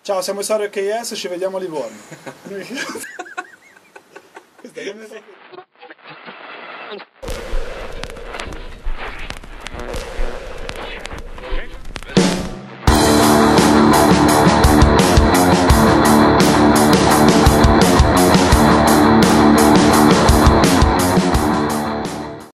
Ciao, siamo i Sario KS, ci vediamo a Livorno. Questa che mi fa-